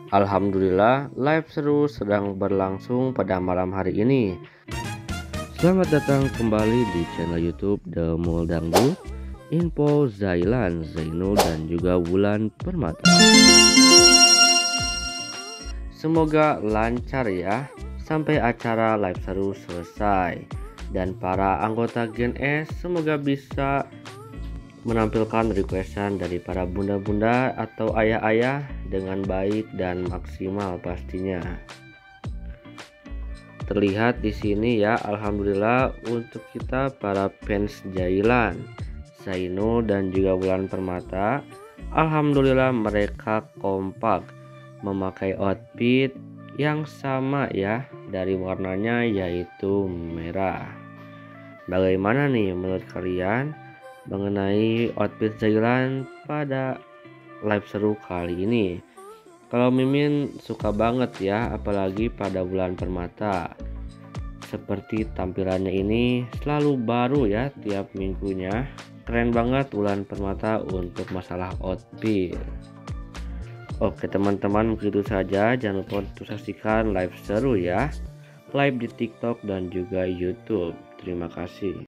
Alhamdulillah, live seru sedang berlangsung pada malam hari ini. Selamat datang kembali di channel YouTube The Mul Dangdut, info Zailan, Zainul dan juga Wulan Permata. Semoga lancar ya sampai acara live seru selesai, dan para anggota Gen S semoga bisa menampilkan requestan dari para bunda-bunda atau ayah-ayah dengan baik dan maksimal pastinya. Terlihat di sini ya, alhamdulillah untuk kita para fans Zailan, Zainul dan juga Wulan Permata, alhamdulillah mereka kompak memakai outfit yang sama ya, dari warnanya yaitu merah. Bagaimana nih menurut kalian mengenai outfit Zailan pada live seru kali ini? Kalau Mimin suka banget ya, apalagi pada Wulan Permata. Seperti tampilannya ini selalu baru ya tiap minggunya. Keren banget Wulan Permata untuk masalah outfit. Oke teman-teman, begitu saja. Jangan lupa untuk saksikan live seru ya, live di TikTok dan juga YouTube. Terima kasih.